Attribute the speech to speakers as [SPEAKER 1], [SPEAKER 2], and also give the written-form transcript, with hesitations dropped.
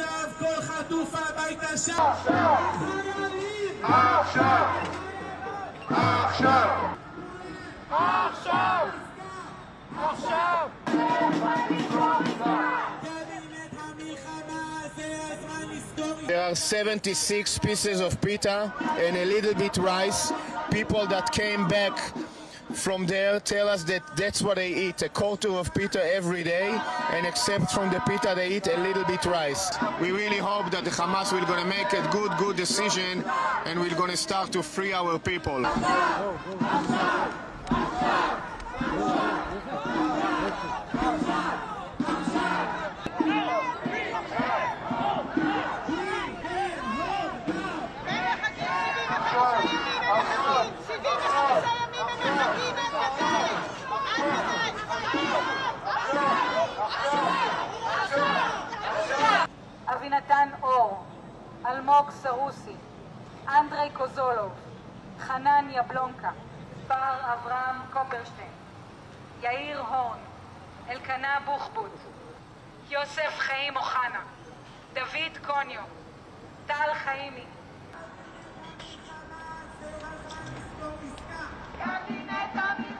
[SPEAKER 1] עכשיו כל חטוף הביתה שם. חיילים!
[SPEAKER 2] עכשיו! עכשיו!
[SPEAKER 1] עכשיו! עכשיו!
[SPEAKER 3] There are 76 pieces of pita and a little bit rice. People that came back from there tell us that that's what they eat, a quarter of pita every day, and except from the pita they eat a little bit rice. We really hope that the Hamas will gonna make a good decision and we're gonna start to free our people.
[SPEAKER 4] אבינתן אור, אלמוג סרוסי, אנדרי קוזולוב, חנן יבלונקה, בר אברהם קופרשטיין, יאיר הורן, אלקנה בוחבוט, יוסף חיים אוחנה, דוד קוניו, טל חיימי. קבינט